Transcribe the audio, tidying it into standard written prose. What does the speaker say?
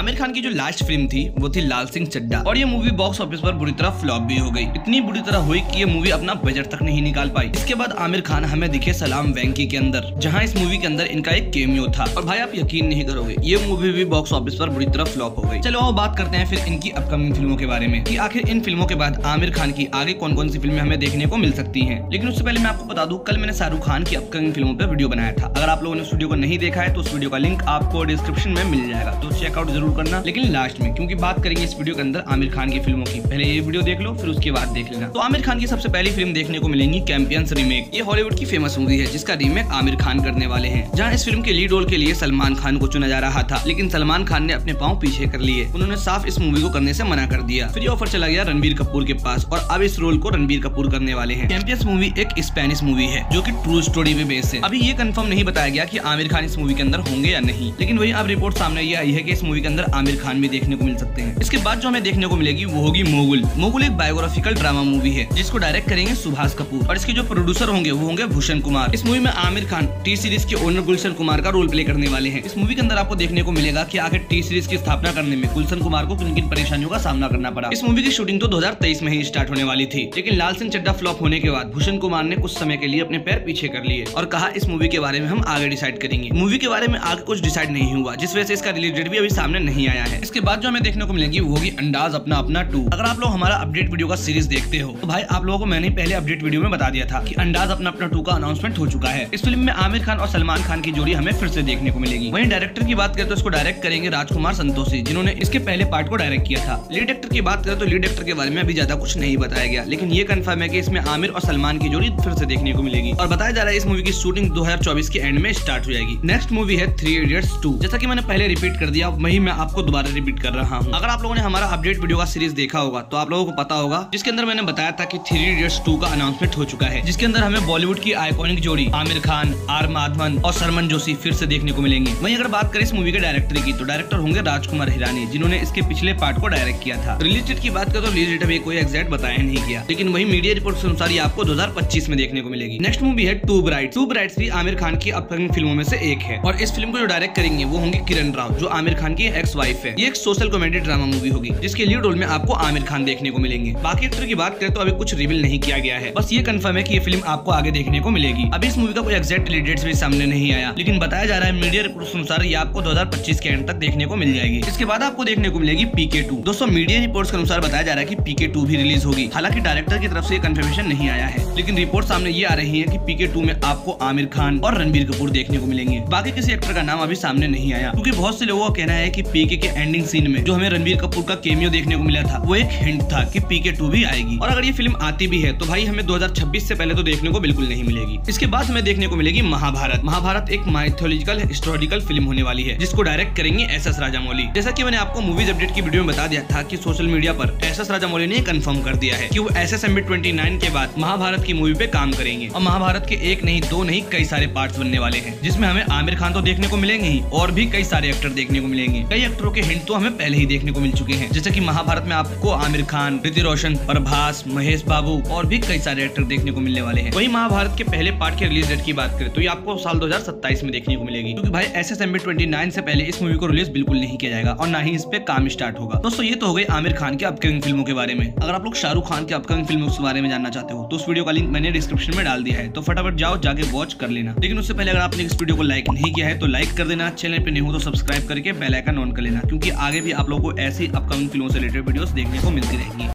आमिर खान की जो last film थी वो थी लाल सिंह चड्ढा, और ये मूवी बॉक्स ऑफिस पर बुरी तरह फ्लॉप भी हो गई। इतनी बुरी तरह हुई कि ये मूवी अपना बजट तक नहीं निकाल पाई। इसके बाद आमिर खान हमें दिखे सलाम वेंकी के अंदर, जहाँ इस मूवी के अंदर इनका एक केमियो था। और भाई आप यकीन नहीं करोगे, ये मूवी भी बॉक्स ऑफिस पर बुरी तरह फ्लॉप हो गई। चलो आओ बात करते हैं फिर इनकी अपकमिंग फिल्मों के बारे में, कि आखिर इन फिल्मों के बाद आमिर खान की आगे कौन कौन सी फिल्में हमें देखने को मिल सकती हैं। लेकिन उससे पहले मैं आपको बता दूं, कल मैंने शाहरुख खान की अपकमिंग फिल्मों पर वीडियो बनाया था। अगर आप लोगों ने उस वीडियो को नहीं देखा है तो उस वीडियो का लिंक आपको डिस्क्रिप्शन में मिल जाएगा, तो चेकआउट जरूर करना। लेकिन लास्ट में, क्योंकि बात करेंगे इस वीडियो के अंदर आमिर खान की फिल्मों की, पहले ये वीडियो देख लो फिर उसके बाद देख लेना। तो आमिर खान की सबसे पहली फिल्म देखने को मिलेंगी चैंपियंस रीमेक। ये हॉलीवुड की फेमस मूवी है जिसका रीमेक आमिर खान करने वाले हैं, जहाँ इस फिल्म के लीड रोल के लिए सलमान खान को चुना जा रहा था, लेकिन सलमान खान ने अपने पांव पीछे कर लिए। उन्होंने साफ इस मूवी को करने से मना कर दिया। फिर ये ऑफर चला गया रणबीर कपूर के पास, और अब इस रोल को रणबीर कपूर करने वाले हैं। चैंपियंस मूवी एक स्पेनिश मूवी है जो कि ट्रू स्टोरी पे बेस्ड है। अभी ये कंफर्म नहीं बताया गया कि आमिर खान इस मूवी के अंदर होंगे या नहीं, लेकिन वही अब रिपोर्ट सामने ये आई है कि इस मूवी के अंदर आमिर खान भी देखने को मिल सकते हैं। इसके बाद जो हमें देखने को मिलेगी वो होगी मोगुल। मोगुल एक बायोग्राफिकल ड्रामा मूवी है जिसको डायरेक्ट करेंगे सुभाष कपूर, और इसके जो प्रोड्यूसर होंगे वो होंगे भूषण कुमार। इस मूवी में आमिर खान टी सीरीज के ओनर गुलशन कुमार का रोल प्ले करने वाले हैं। इस मूवी के अंदर आपको देखने को मिलेगा कि आखिर टी सीरीज की स्थापना करने में गुलशन कुमार को किन किन परेशानियों का सामना करना पड़ा। इस मूवी की शूटिंग तो 2023 में ही स्टार्ट होने वाली थी, लेकिन लाल सिंह चड्ढा फ्लॉप होने के बाद भूषण कुमार ने कुछ समय के लिए अपने पैर पीछे कर लिए और कहा इस मूवी के बारे में हम आगे डिसाइड करेंगे। मूवी के बारे में आगे कुछ डिसाइड नहीं हुआ, जिस वजह से इसका रिलीज डेट भी अभी सामने नहीं आया है। इसके बाद जो हमें देखने को मिलेगी वो होगी अंदाज अपना अपना 2। अगर आप लोग हमारा अपडेट वीडियो का सीरीज देखते हो तो भाई आप लोगों को मैंने पहले अपडेट वीडियो में बता दिया था कि अंदाज अपना अपना 2 का अनाउंसमेंट हो चुका है। इस फिल्म में आमिर खान और सलमान खान की जोड़ी हमें फिर से देखने को मिलेगी। वहीं डायरेक्टर की बात करें तो इसको डायरेक्ट करेंगे राजकुमार संतोषी, जिन्होंने इसके पहले पार्ट को डायरेक्ट किया था। लीड एक्टर की बात करें तो लीड एक्टर के बारे में अभी ज्यादा कुछ नहीं बताया गया, लेकिन ये कंफर्म है कि इसमें आमिर और सलमान की जोड़ी फिर से देखने को मिलेगी। और बताया जा रहा है इस मूवी की शूटिंग 2024 के एंड में स्टार्ट हो जाएगी। नेक्स्ट मूवी है 3 इडियट्स 2। जैसा कि मैंने पहले रिपीट कर दिया, वही मैं आपको दोबारा रिपीट कर रहा हूँ। अगर आप लोगों ने हमारा अपडेट वीडियो का सीरीज देखा होगा तो आप लोगों को पता होगा, जिसके अंदर मैंने बताया था कि 3 इडियट्स 2 का अनाउंसमेंट हो चुका है, जिसके अंदर हमें बॉलीवुड की आइकॉनिक जोड़ी आमिर खान, आर माधवन और सरमन जोशी फिर से देखने को मिलेंगे। वहीं अगर बात करें इस मूवी के डायरेक्टर की, तो डायरेक्टर होंगे राजकुमार हिरानी, जिन्होंने इसके पिछले पार्ट को डायरेक्ट किया था। रिलीज डेट की बात करें तो रिलीज डेट अभी कोई एग्जैक्ट बताया नहीं गया, लेकिन वही मीडिया रिपोर्ट के अनुसार आपको 2025 में देखने को मिलेगी। नेक्स्ट मूवी है टू ब्राइड्स भी आमिर खान की अपकमिंग फिल्मों में से एक है, और इस फिल्म को जो डायरेक्ट करेंगे वो होंगे किरण राव, जो आमिर खान की एक्स वाइफ है। ये एक सोशल कॉमेडी ड्रामा मूवी होगी, जिसके लीड रोल में आपको आमिर खान देखने को मिलेंगे। बाकी एक्टर की बात करें तो अभी कुछ रिवील नहीं किया गया है, बस ये कंफर्म है कि ये फिल्म आपको आगे देखने को मिलेगी। अभी इस मूवी का कोई एग्जैक्ट रिलीज डेट भी सामने नहीं आया, लेकिन बताया जा रहा है मीडिया रिपोर्ट के अनुसार ये आपको 2025 के एंड तक देखने को मिल जाएगी। इसके बाद आपको देखने को मिलेगी PK2। दोस्तों मीडिया रिपोर्ट्स के अनुसार बताया जा रहा है कि PK2 भी रिलीज होगी। हालांकि डायरेक्टर की तरफ से कंफर्मेशन नहीं आया है, लेकिन रिपोर्ट सामने ये आ रही है कि PK2 में आपको आमिर खान और रणबीर कपूर देखने को मिलेंगे। बाकी किसी एक्टर का नाम अभी सामने नहीं आया, क्योंकि बहुत से लोगों का कहना है कि PK के एंडिंग सीन में जो हमें रणबीर कपूर का केमियो देखने को मिला था वो एक हिंट था कि PK2 भी आएगी। और अगर ये फिल्म आती भी है तो भाई हमें 2026 से पहले तो देखने को बिल्कुल नहीं मिलेगी। इसके बाद हमें देखने को मिलेगी महाभारत एक माइथोलॉजिकल हिस्टोरिकल फिल्म होने वाली है, जिसको डायरेक्ट करेंगे SS राजामौली। जैसा कि मैंने आपको मूवीज अपडेट की वीडियो में बता दिया था कि सोशल मीडिया पर SS राजामौली ने कंफर्म कर दिया है कि वो SSMB 29 के बाद महाभारत की मूवी पे काम करेंगे। और महाभारत के एक नहीं दो नहीं कई सारे पार्ट्स बनने वाले हैं, जिसमें हमें आमिर खान तो देखने को मिलेंगे ही, और भी कई सारे एक्टर देखने को मिलेंगे। कई एक्टरों के हिंट तो हमें पहले ही देखने को मिल चुके हैं, जैसे कि महाभारत में आपको आमिर खान, ऋतिक रोशन, प्रभास, महेश बाबू और भी कई सारे एक्टर देखने को मिलने वाले हैं। वही महाभारत के पहले पार्ट के रिलीज डेट की बात करें तो ये आपको साल 2027 में देखने को मिलेगी, क्योंकि भाई SSMB 29 से पहले इस मूवी को रिलीज बिल्कुल नहीं किया जाएगा और ना ही इस पे काम स्टार्ट होगा। दोस्तों ये तो हो गई आमिर खान के अपकमिंग फिल्मों के बारे में। अगर आप लोग शाहरुख खान के अपकमिंग फिल्मों के बारे में जानना चाहते हो तो उस वीडियो का लिंक मैंने डिस्क्रिप्शन में डाल दिया है, तो फटाफट जाओ जाके वॉच कर लेना। लेकिन उससे पहले अगर आपने इस वीडियो को लाइक नहीं किया है तो लाइक कर देना, चैनल पे नहीं हो तो सब्सक्राइब करके बेल आइकन ऑन कर लेना, क्योंकि आगे भी आप लोगों को ऐसी अपकमिंग फिल्मों से रिलेटेड वीडियोस देखने को मिलती रहेंगी।